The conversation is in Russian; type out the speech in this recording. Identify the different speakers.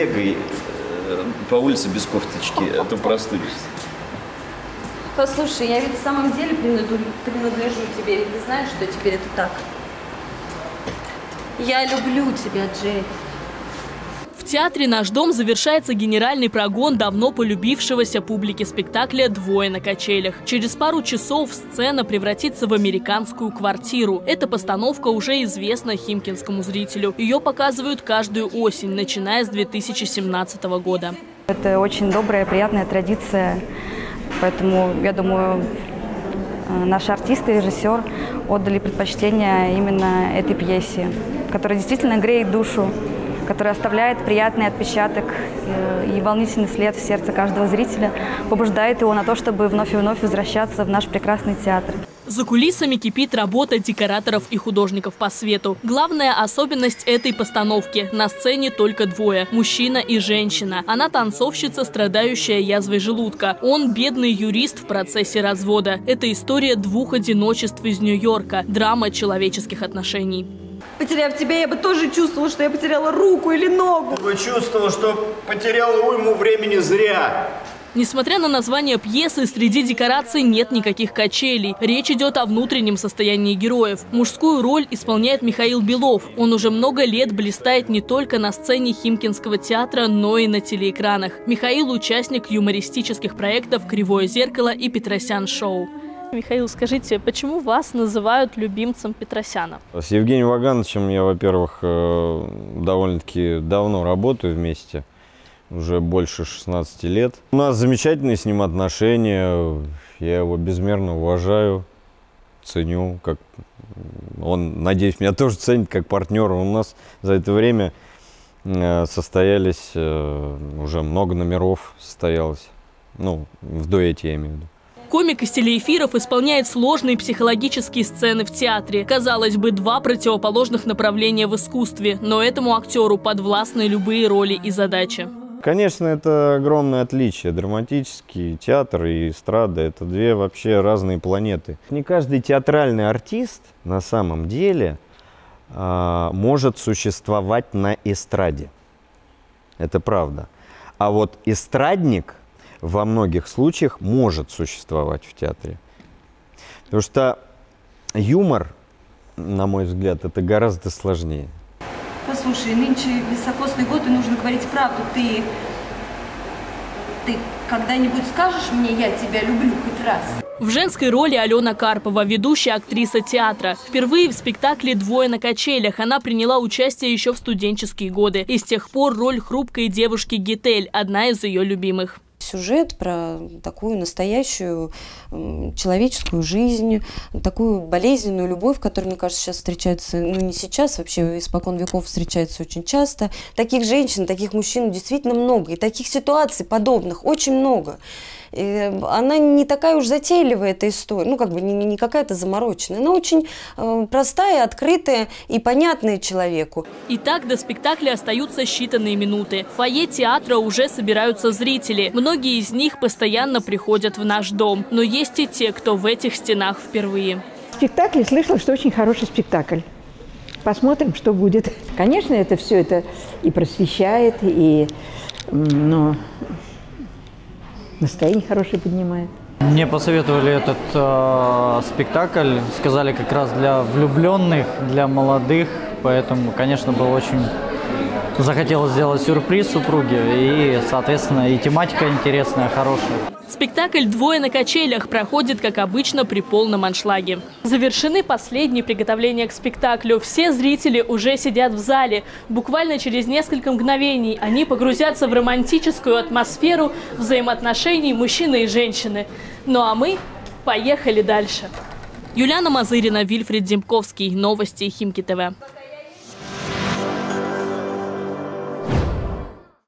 Speaker 1: бегай по улице без кофточки, а то простудишься.
Speaker 2: Послушай, я ведь в самом деле принадлежу тебе, ведь ты знаешь, что теперь это так. Я люблю тебя, Джерри.
Speaker 3: В театре «Наш дом» завершается генеральный прогон давно полюбившегося публике спектакля «Двое на качелях». Через пару часов сцена превратится в американскую квартиру. Эта постановка уже известна химкинскому зрителю. Ее показывают каждую осень, начиная с 2017 года.
Speaker 4: Это очень добрая, приятная традиция, поэтому, я думаю, наши артисты и режиссер отдали предпочтение именно этой пьесе, которая действительно греет душу, которая оставляет приятный отпечаток и волнительный след в сердце каждого зрителя, побуждает его на то, чтобы вновь и вновь возвращаться в наш прекрасный театр.
Speaker 3: За кулисами кипит работа декораторов и художников по свету. Главная особенность этой постановки – на сцене только двое – мужчина и женщина. Она танцовщица, страдающая язвой желудка. Он – бедный юрист в процессе развода. Это история двух одиночеств из Нью-Йорка – драма человеческих отношений.
Speaker 2: Потеряв тебя, я бы тоже чувствовала, что я потеряла руку или ногу.
Speaker 1: Я бы чувствовала, что потеряла уйму времени зря.
Speaker 3: Несмотря на название пьесы, среди декораций нет никаких качелей. Речь идет о внутреннем состоянии героев. Мужскую роль исполняет Михаил Белов. Он уже много лет блистает не только на сцене Химкинского театра, но и на телеэкранах. Михаил – участник юмористических проектов «Кривое зеркало» и «Петросян шоу». Михаил, скажите, почему вас называют любимцем Петросяна?
Speaker 5: С Евгением Вагановичем я, во-первых, довольно-таки давно работаю вместе, уже больше 16 лет. У нас замечательные с ним отношения, я его безмерно уважаю, ценю. Как он, надеюсь, меня тоже ценит как партнера. У нас за это время состоялись, уже много номеров состоялось, ну, в дуэте я имею в виду.
Speaker 3: Комик из телеэфиров исполняет сложные психологические сцены в театре. Казалось бы, два противоположных направления в искусстве, но этому актеру подвластны любые роли и задачи.
Speaker 5: Конечно, это огромное отличие. Драматический театр и эстрада – это две вообще разные планеты. Не каждый театральный артист на самом деле может существовать на эстраде. Это правда. А вот эстрадник во многих случаях может существовать в театре. Потому что юмор, на мой взгляд, это гораздо сложнее.
Speaker 2: Послушай, нынче високосный год, и нужно говорить правду. Ты когда-нибудь скажешь мне «я тебя люблю» хоть раз?
Speaker 3: В женской роли Алена Карпова, ведущая актриса театра. Впервые в спектакле «Двое на качелях» она приняла участие еще в студенческие годы. И с тех пор роль хрупкой девушки Гетель – одна из ее любимых.
Speaker 6: Сюжет про такую настоящую человеческую жизнь, такую болезненную любовь, которая, мне кажется, сейчас встречается, ну не сейчас, вообще испокон веков встречается очень часто. Таких женщин, таких мужчин действительно много, и таких ситуаций подобных очень много. И она не такая уж затейливая, эта история, ну как бы не какая-то замороченная, она очень простая, открытая и понятная человеку.
Speaker 3: Итак, до спектакля остаются считанные минуты. В фойе театра уже собираются зрители. Многие из них постоянно приходят в «Наш дом». Но есть и те, кто в этих стенах впервые.
Speaker 7: В спектакле слышала, что очень хороший спектакль. Посмотрим, что будет. Конечно, это все это и просвещает, и настроение хорошее поднимает.
Speaker 8: Мне посоветовали этот спектакль, сказали как раз для влюбленных, для молодых, поэтому, конечно, было очень... Захотелось сделать сюрприз супруге, и, соответственно, и тематика интересная, хорошая.
Speaker 3: Спектакль «Двое на качелях» проходит, как обычно, при полном аншлаге. Завершены последние приготовления к спектаклю. Все зрители уже сидят в зале. Буквально через несколько мгновений они погрузятся в романтическую атмосферу взаимоотношений мужчины и женщины. Ну а мы поехали дальше. Юлиана Мазырина, Вильфред Демковский. Новости Химки ТВ.